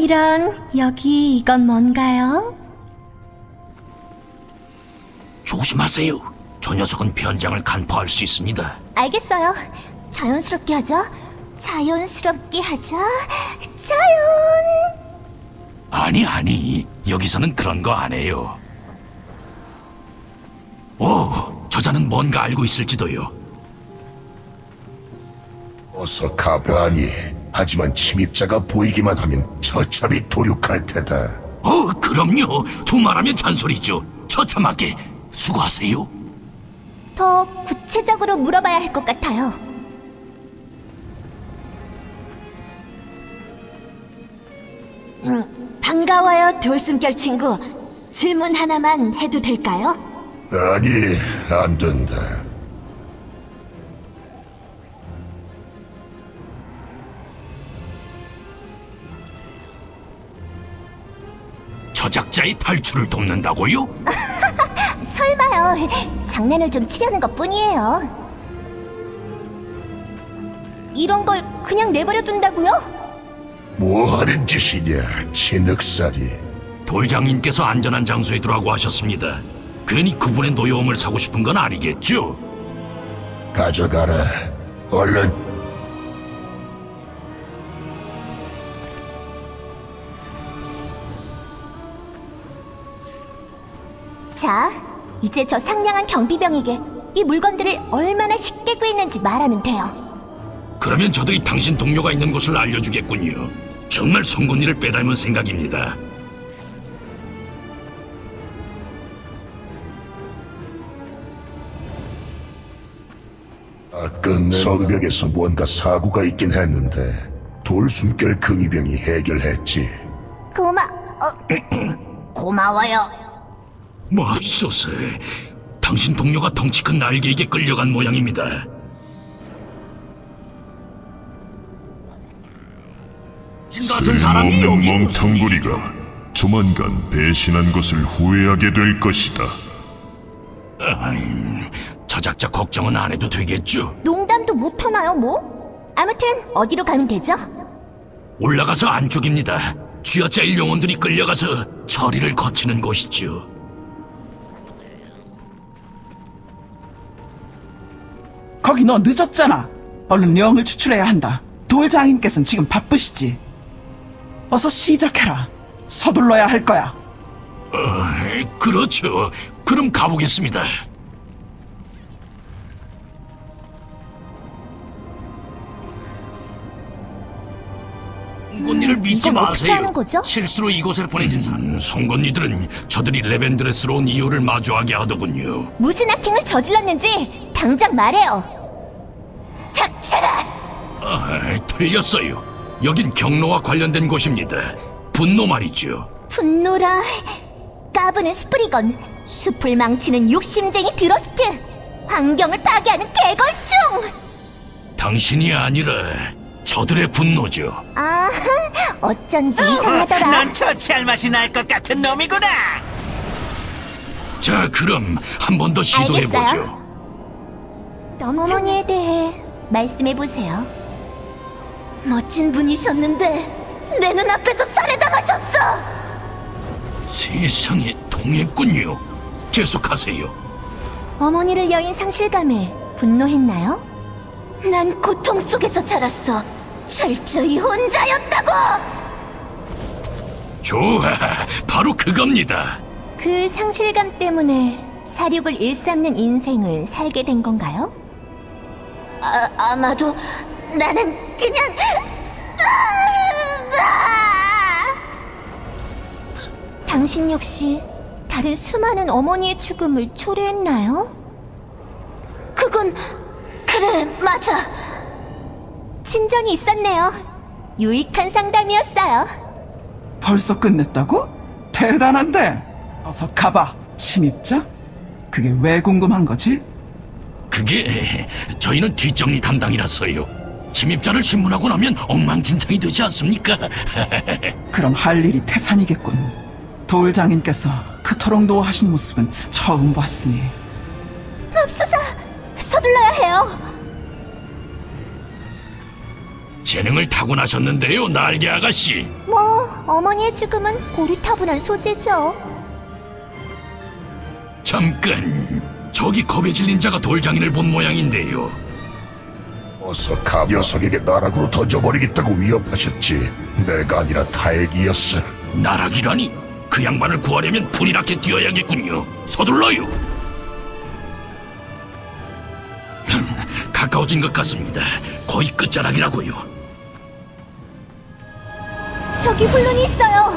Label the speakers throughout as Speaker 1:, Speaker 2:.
Speaker 1: 이런, 여기 이건 뭔가요?
Speaker 2: 조심하세요. 저 녀석은 변장을 간파할 수 있습니다.
Speaker 1: 알겠어요. 자연스럽게 하자. 자연스럽게 하자. 자연.
Speaker 2: 아니, 여기서는 그런 거 안 해요. 오, 저자는 뭔가 알고 있을지도요.
Speaker 3: 어서 가보아니. 하지만 침입자가 보이기만 하면 처참히 도륙할 테다.
Speaker 2: 그럼요. 두말하면 잔소리죠. 처참하게 수고하세요.
Speaker 1: 더 구체적으로 물어봐야 할 것 같아요. 반가워요, 돌숨결 친구. 질문 하나만 해도 될까요?
Speaker 3: 아니, 안 된다.
Speaker 2: 저작자의 탈출을 돕는다고요?
Speaker 1: 설마요. 장난을 좀 치려는 것뿐이에요. 이런 걸 그냥 내버려 둔다고요?
Speaker 3: 뭐 하는 짓이냐, 진흙살이.
Speaker 2: 돌장님께서 안전한 장소에 두라고 하셨습니다. 괜히 그분의 노여움을 사고 싶은 건 아니겠죠?
Speaker 3: 가져가라. 얼른.
Speaker 1: 자, 이제 저 상냥한 경비병에게 이 물건들을 얼마나 쉽게 구했는지 말하면 돼요.
Speaker 2: 그러면 저들이 당신 동료가 있는 곳을 알려주겠군요. 정말 송곳니를 빼닮은 생각입니다.
Speaker 3: 끝내 성벽에서 뭔가 사고가 있긴 했는데 돌숨결 긍이병이 해결했지.
Speaker 1: 고마워요.
Speaker 2: 맙소사, 당신 동료가 덩치 큰 날개에게 끌려간 모양입니다. 같은 사람이 여기
Speaker 4: 쓸모없는 멍텅구리가 조만간 배신한 것을 후회하게 될 것이다.
Speaker 2: 저작자 걱정은 안 해도 되겠죠?
Speaker 1: 농담도 못하나요, 뭐? 아무튼 어디로 가면 되죠?
Speaker 2: 올라가서 안쪽입니다. 쥐어짜일 영혼들이 끌려가서 처리를 거치는 곳이죠.
Speaker 5: 거기 너 늦었잖아. 얼른 영을 추출해야 한다. 돌장인께서는 지금 바쁘시지. 어서 시작해라. 서둘러야 할 거야.
Speaker 2: 그렇죠. 그럼 가보겠습니다. 송곳니를 믿지
Speaker 1: 이걸 어떻게 하는
Speaker 2: 마세요.
Speaker 1: 거죠?
Speaker 2: 실수로 이곳에 보내진 사람. 송곳니들은 저들이 레벤드레스로 온 이유를 마주하게 하더군요.
Speaker 1: 무슨 악행을 저질렀는지 당장 말해요. 닥쳐라!
Speaker 2: 틀렸어요. 여긴 경로와 관련된 곳입니다. 분노 말이죠.
Speaker 1: 분노라. 까부는 스프리건, 숲을 망치는 욕심쟁이 드러스트, 환경을 파괴하는 개걸중!
Speaker 2: 당신이 아니라 저들의 분노죠.
Speaker 1: 아, 어쩐지 이상하더라.
Speaker 6: 넌 처치할 맛이 날 것 같은 놈이구나.
Speaker 2: 자, 그럼 한 번 더 시도해보죠.
Speaker 1: 알겠어요. 어머니에 대해 말씀해보세요. 멋진 분이셨는데 내 눈앞에서 살해당하셨어!
Speaker 2: 세상에, 통했군요. 계속하세요.
Speaker 1: 어머니를 여인 상실감에 분노했나요? 난 고통 속에서 자랐어. 철저히 혼자였다고!
Speaker 2: 좋아, 바로 그겁니다.
Speaker 1: 그 상실감 때문에 사륙을 일삼는 인생을 살게 된 건가요? 아마도 나는 그냥... 당신 역시 다른 수많은 어머니의 죽음을 초래했나요? 그건... 그래, 맞아. 진전이 있었네요. 유익한 상담이었어요.
Speaker 5: 벌써 끝냈다고? 대단한데. 어서 가봐. 침입자? 그게 왜 궁금한 거지?
Speaker 2: 그게 저희는 뒷정리 담당이라서요. 침입자를 신문하고 나면 엉망진창이 되지 않습니까?
Speaker 5: 그럼 할 일이 태산이겠군. 돌장인께서 그토록 노하신 모습은 처음 봤으니.
Speaker 1: 맙소사! 서둘러야 해요.
Speaker 2: 재능을 타고나셨는데요, 날개 아가씨.
Speaker 1: 뭐 어머니의 죽음은 고리타분한 소재죠.
Speaker 2: 잠깐, 저기 겁에 질린 자가 돌장인을 본 모양인데요.
Speaker 3: 어서 녀석에게 나락으로 던져버리겠다고 위협하셨지. 내가 아니라 타액이었어.
Speaker 2: 나락이라니? 그 양반을 구하려면 불이랗게 뛰어야겠군요. 서둘러요. 가까워진 것 같습니다. 거의 끝자락이라고요.
Speaker 1: 저기 혼론이 있어요.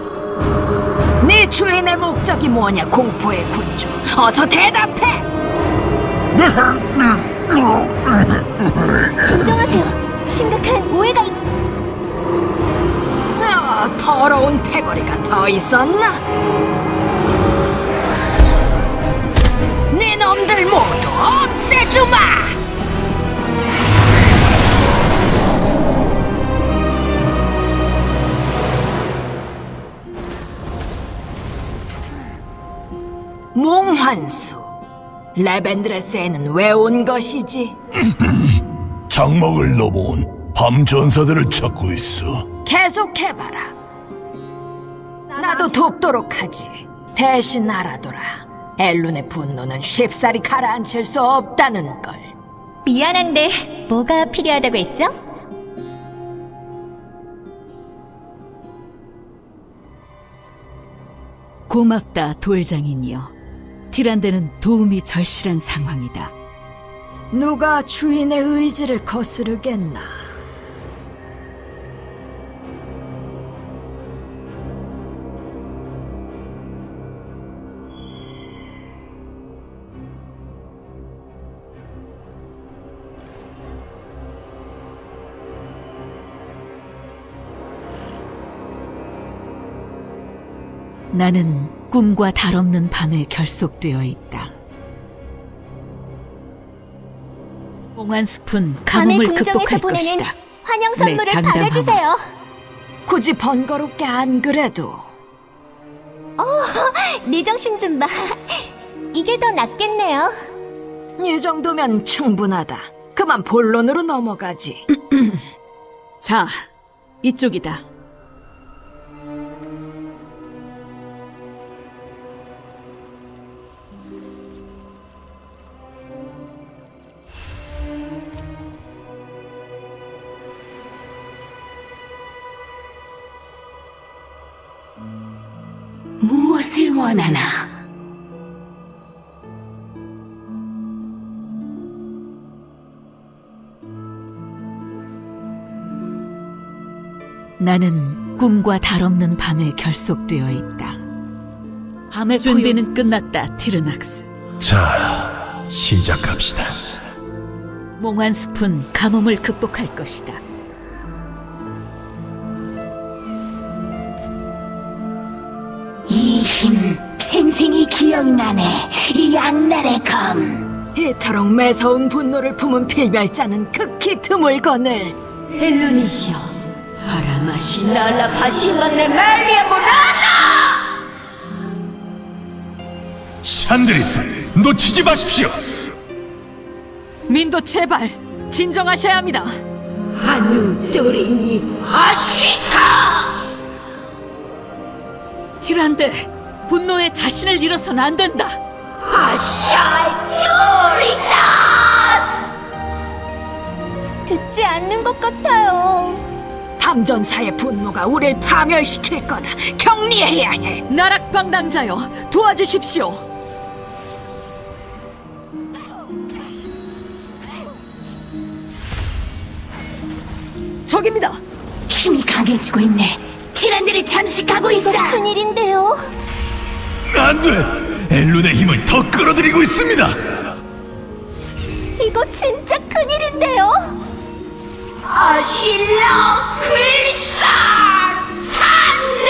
Speaker 7: 네 주인의 목적이 뭐냐, 공포의 군주. 어서 대답해!
Speaker 1: 진정하세요. 심각한 오해가
Speaker 7: 더러운 패거리가 더 있었나? 네 놈들 모두 없애주마! 몽환수, 레벤드레스에는 왜 온 것이지?
Speaker 8: 장막을 넘어온 밤 전사들을 찾고 있어.
Speaker 7: 계속해봐라. 나도 돕도록 하지. 대신 알아둬라. 엘룬의 분노는 쉽사리 가라앉힐 수 없다는 걸.
Speaker 1: 미안한데 뭐가 필요하다고 했죠?
Speaker 9: 고맙다, 돌장인이여. 티란데는 도움이 절실한 상황이다.
Speaker 7: 누가 주인의 의지를 거스르겠나?
Speaker 9: 나는 꿈과 달없는 밤에 결속되어 있다. 몽환숲은
Speaker 1: 밤의
Speaker 9: 가뭄을
Speaker 1: 궁정에서
Speaker 9: 극복할
Speaker 1: 보내는
Speaker 9: 것이다.
Speaker 1: 환영 선물을
Speaker 9: 장담하마.
Speaker 1: 받아주세요.
Speaker 7: 굳이 번거롭게 안 그래도.
Speaker 1: 네 정신 좀 봐. 이게 더 낫겠네요.
Speaker 7: 이 정도면 충분하다. 그만 본론으로 넘어가지.
Speaker 9: 자, 이쪽이다.
Speaker 7: 무엇을 원하나?
Speaker 9: 나는 꿈과 달없는 밤에 결속되어 있다. 밤의 준비는 끝났다, 티르낙스.
Speaker 8: 자, 시작합시다.
Speaker 9: 몽환숲은 가뭄을 극복할 것이다.
Speaker 7: 이 힘 생생히 기억나네. 이 양날의 검. 이토록 매서운 분노를 품은 필멸자는 극히 드물거늘.
Speaker 10: 헬루니시여, 하라마시 날라파시만네 말리에보라나!
Speaker 8: 샨드리스, 놓치지 마십시오.
Speaker 9: 민도 제발 진정하셔야 합니다.
Speaker 10: 아누 또리니 아시카!
Speaker 9: 티란데, 분노에 자신을 잃어서는 안 된다.
Speaker 10: 아샤이토리타스!
Speaker 1: 듣지 않는 것 같아요.
Speaker 7: 밤전사의 분노가 우릴 파멸시킬 거다. 격리해야 해.
Speaker 9: 나락방당자여, 도와주십시오. 저깁니다.
Speaker 7: 힘이 강해지고 있네. 티란들이 잠식하고 있어.
Speaker 1: 이거 큰일인데요.
Speaker 8: 안 돼! 엘룬의 힘을 더 끌어들이고 있습니다!
Speaker 1: 이거 진짜 큰일인데요.
Speaker 10: 아실라 퀼리사 탄데!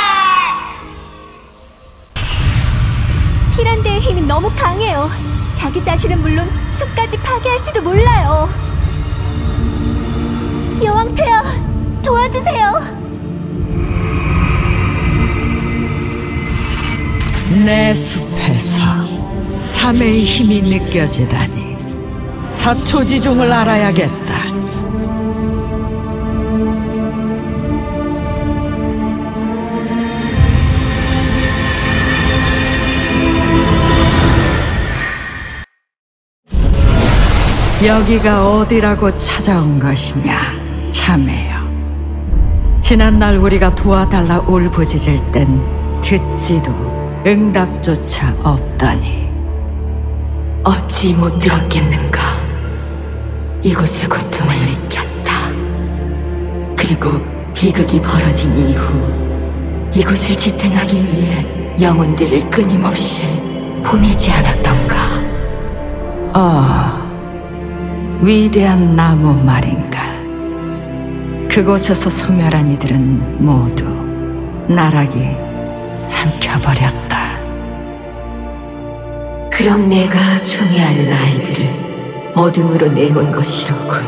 Speaker 1: 티란데의 힘이 너무 강해요. 자기 자신은 물론 숲까지 파괴할지도 몰라요. 여왕 폐하, 도와주세요.
Speaker 11: 내 숲에서 잠의 힘이 느껴지다니 자초지종을 알아야겠다. 여기가 어디라고 찾아온 것이냐, 자매여. 지난날 우리가 도와달라 울부짖을 땐 듣지도 응답조차 없더니
Speaker 10: 어찌 못 들었겠는가. 이곳의 고통을 느꼈다. 그리고 비극이 벌어진 이후 이곳을 지탱하기 위해 영혼들을 끊임없이 보내지 않았던가.
Speaker 11: 위대한 나무 말인가. 그곳에서 소멸한 이들은 모두 나락이 삼켜버렸다.
Speaker 10: 그럼 내가 총애하는 아이들을 어둠으로 내몬 것이로군.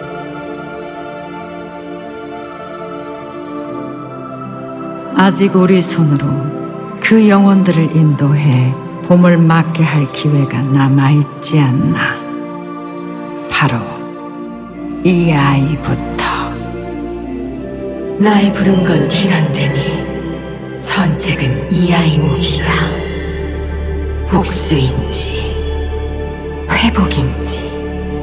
Speaker 11: 아직 우리 손으로 그 영혼들을 인도해 봄을 맞게 할 기회가 남아있지 않나. 바로 이 아이부터.
Speaker 10: 나의 부른 건 티란데니 선택은 이 아이 몫이다. 복수인지 회복인지.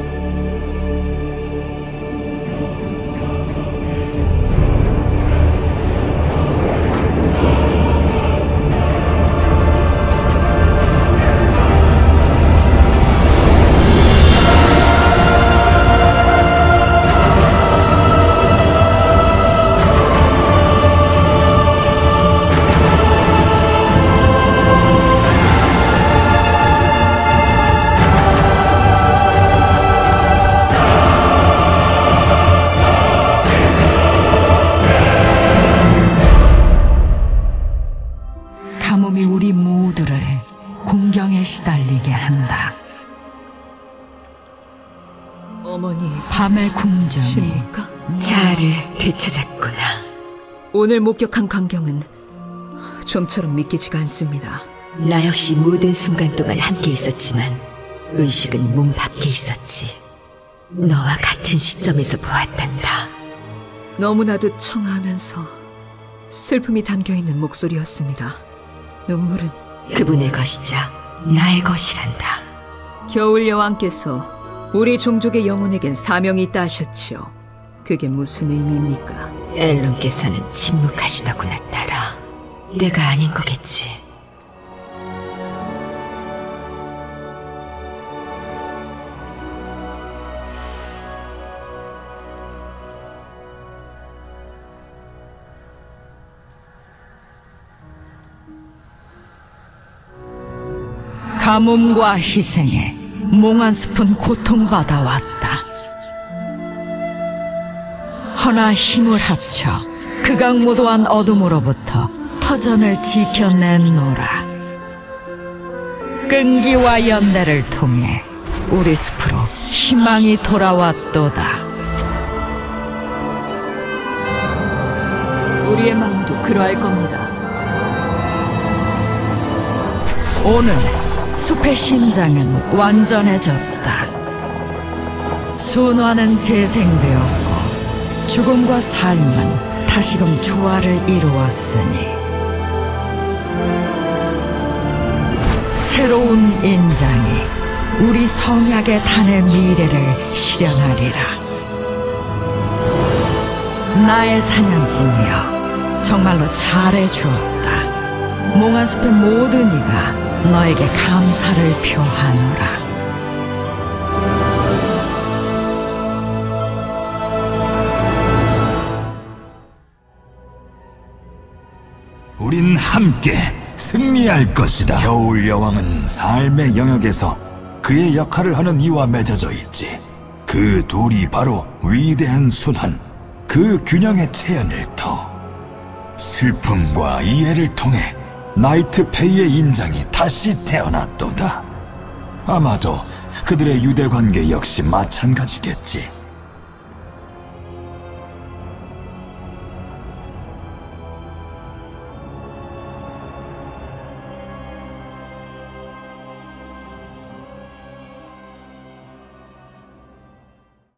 Speaker 11: 가뭄이 우리 모두를 공경에 시달리게 한다.
Speaker 7: 어머니,
Speaker 11: 밤의 궁정이
Speaker 10: 자아를 되찾았구나.
Speaker 7: 오늘 목격한 광경은 좀처럼 믿기지가 않습니다.
Speaker 10: 나 역시 모든 순간 동안 함께 있었지만 의식은 몸 밖에 있었지. 너와 같은 시점에서 보았단다.
Speaker 7: 너무나도 청아하면서 슬픔이 담겨있는 목소리였습니다. 눈물은
Speaker 10: 그분의 것이자 나의 것이란다.
Speaker 7: 겨울 여왕께서 우리 종족의 영혼에겐 사명이 있다 하셨지요. 그게 무슨 의미입니까?
Speaker 10: 엘론께서는 침묵하시더구나 따라. 내가 아닌 거겠지.
Speaker 11: 가뭄과 희생에 몽한 숲은 고통받아왔다. 허나 힘을 합쳐 극악무도한 어둠으로부터 터전을 지켜냈노라. 끈기와 연대를 통해 우리 숲으로 희망이 돌아왔도다.
Speaker 7: 우리의 마음도 그러할 겁니다.
Speaker 11: 오늘 숲의 심장은 완전해졌다. 순환은 재생되었고 죽음과 삶은 다시금 조화를 이루었으니 새로운 인장이 우리 성약의 탄의 미래를 실현하리라. 나의 사냥꾼이여, 정말로 잘해주었다. 몽한 숲의 모든 이가 너에게 감사를 표하노라.
Speaker 8: 우린 함께 승리할 것이다. 겨울 여왕은 삶의 영역에서 그의 역할을 하는 이와 맺어져 있지. 그 둘이 바로 위대한 순환, 그 균형의 체현일터. 슬픔과 이해를 통해 나이트 페이의 인장이 다시 태어났도다. 아마도 그들의 유대 관계 역시 마찬가지겠지.